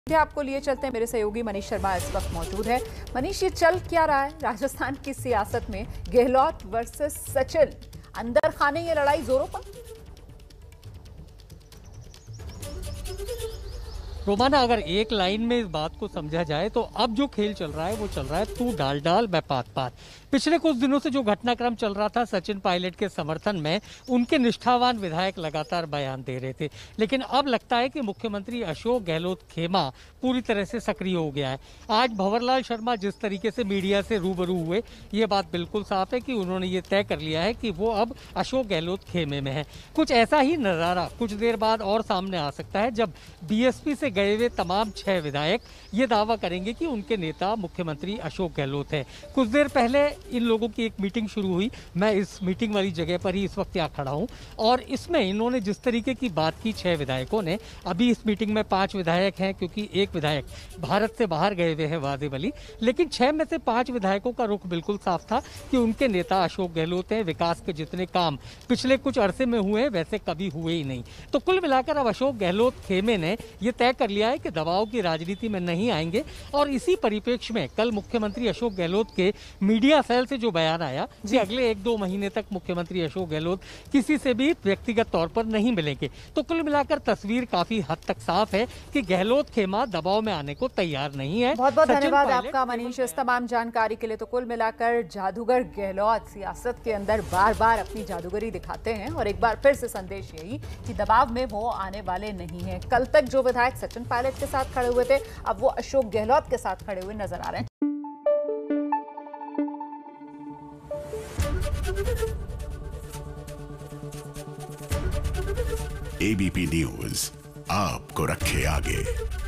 आपको लिए चलते हैं, मेरे सहयोगी मनीष शर्मा इस वक्त मौजूद है। मनीष, ये चल क्या रहा है राजस्थान की सियासत में? गहलोत वर्सेस सचिन, अंदर खाने ये लड़ाई जोरों पर। रोमाना, अगर एक लाइन में इस बात को समझा जाए तो अब जो खेल चल रहा है वो चल रहा है तू डाल डाल मैं पात पात। पिछले कुछ दिनों से जो घटनाक्रम चल रहा था सचिन पायलट के समर्थन में, उनके निष्ठावान विधायक लगातार बयान दे रहे थे, लेकिन अब लगता है कि मुख्यमंत्री अशोक गहलोत खेमा पूरी तरह से सक्रिय हो गया है। आज भंवरलाल शर्मा जिस तरीके से मीडिया से रूबरू हुए, ये बात बिल्कुल साफ है कि उन्होंने ये तय कर लिया है कि वो अब अशोक गहलोत खेमे में है। कुछ ऐसा ही नजारा कुछ देर बाद और सामने आ सकता है जब बीएसपी से गए हुए तमाम 6 विधायक ये दावा करेंगे कि उनके नेता मुख्यमंत्री अशोक गहलोत है। कुछ देर पहले इन लोगों की एक मीटिंग शुरू हुई, मैं इस मीटिंग वाली जगह पर ही इस वक्त यहाँ खड़ा हूँ, और इसमें इन्होंने जिस तरीके की बात की 6 विधायकों ने, अभी इस मीटिंग में 5 विधायक हैं क्योंकि एक विधायक भारत से बाहर गए हुए हैं वाजिब अली, लेकिन 6 में से 5 विधायकों का रुख बिल्कुल साफ था कि उनके नेता अशोक गहलोत हैं। विकास के जितने काम पिछले कुछ अरसे में हुए वैसे कभी हुए ही नहीं। तो कुल मिलाकर अब अशोक गहलोत खेमे ने यह तय कर लिया है कि दबाव की राजनीति में नहीं आएंगे, और इसी परिप्रेक्ष्य में कल मुख्यमंत्री अशोक गहलोत के मीडिया सेल से जो बयान आया कि अगले 1-2 महीने तक मुख्यमंत्री अशोक गहलोत किसी से भी व्यक्तिगत तौर पर नहीं मिलेंगे। तो कुल मिलाकर तस्वीर काफी हद तक साफ है कि गहलोत खेमा दबाव में आने को तैयार नहीं है। बहुत बहुत धन्यवाद आपका मनीष इस तमाम जानकारी के लिए। तो कुल मिलाकर जादूगर गहलोत सियासत के अंदर बार बार अपनी जादूगरी दिखाते हैं, और एक बार फिर से संदेश यही कि दबाव में वो आने वाले नहीं है। कल तक जो विधायक सचिन पायलट के साथ खड़े हुए थे, अब वो अशोक गहलोत के साथ खड़े हुए नजर आ रहे हैं। एबीपी न्यूज आपको रखे आगे।